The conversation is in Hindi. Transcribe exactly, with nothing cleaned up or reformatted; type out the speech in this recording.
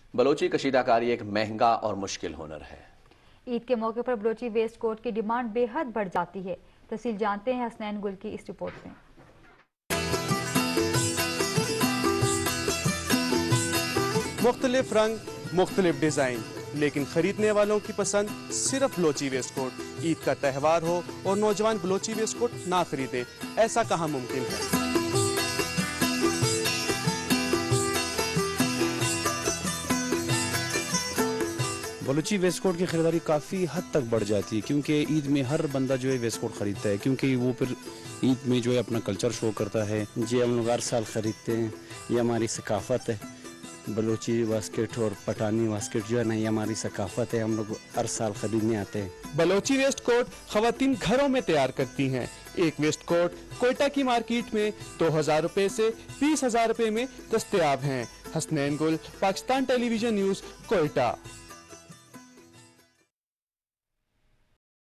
बलोची कशीदाकारी एक महंगा और मुश्किल हुनर है। ईद के मौके पर बलोची वेस्ट कोट की डिमांड बेहद बढ़ जाती है। तफसील जानते हैं हसनैन गुल की इस रिपोर्ट में। मुख्तलिफ रंग, मुख्तलिफ डिजाइन, लेकिन खरीदने वालों की पसंद सिर्फ बलोची वेस्ट कोट। ईद का त्यौहार हो और नौजवान बलोची वेस्ट कोट ना खरीदे, ऐसा कहाँ मुमकिन है? बलूची वेस्ट कोट की खरीदारी काफ़ी हद तक बढ़ जाती है, क्योंकि ईद में हर बंदा जो है वेस्ट कोट खरीदता है, क्योंकि वो फिर ईद में जो है अपना कल्चर शो करता है। जी हम लोग हर साल खरीदते हैं, ये हमारी सकाफत है। बलूची बास्केट और पठानी बास्केट जो है ना, ये हमारी सकाफत है, हम लोग हर साल खरीदने आते हैं। बलोची वेस्ट कोट खवातीन घरों में तैयार करती हैं। एक वेस्ट कोट कोयटा की मार्केट में दो हजार रुपए से बीस हजार रुपए में दस्तयाब हैं। हसनैन गुल, पाकिस्तान टेलीविजन न्यूज़, कोयटा।